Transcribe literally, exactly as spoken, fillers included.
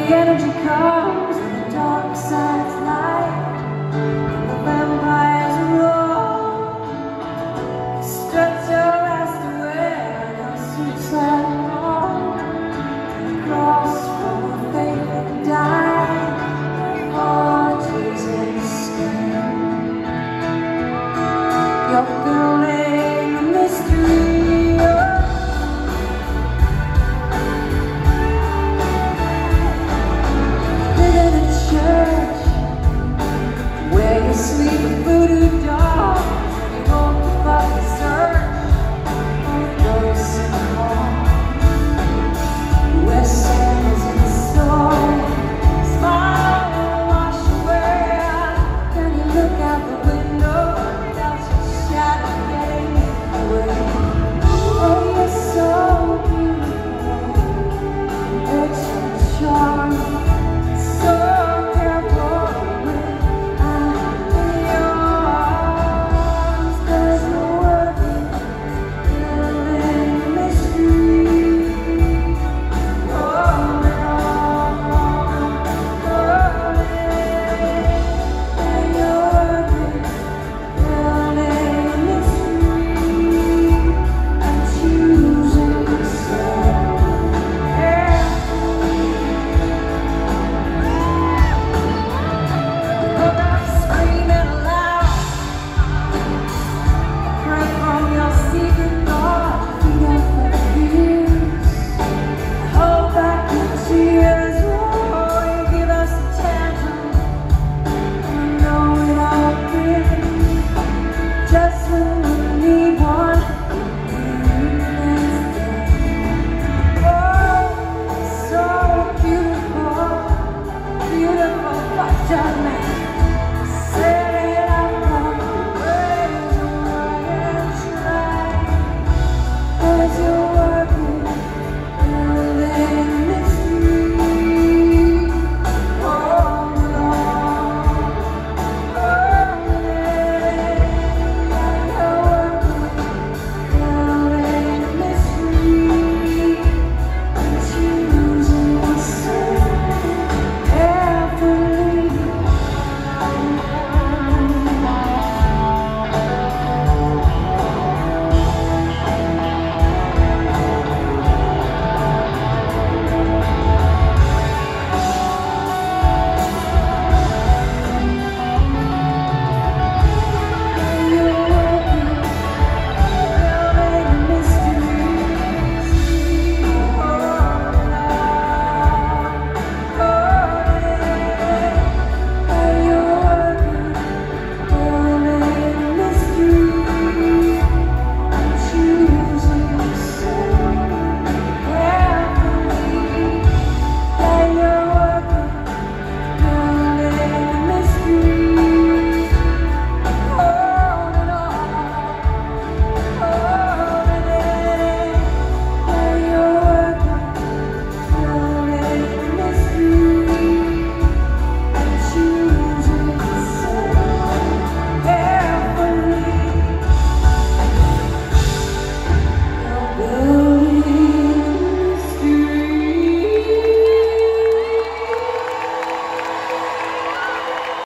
the energy comes and the dark side's light, and the vampires roar. Stretch your ass to wear your suicide home, cross from a faith that died, forges and skin. You're building a mystery. Sleep with voodoo dolls, and you won't give up the search for ghosts in the hall. Where sands in the soul, smile and wash away. Can you look out the window without your shadow getting in the way? Oh, you're so beautiful, it's your charm, so careful. Beautiful, but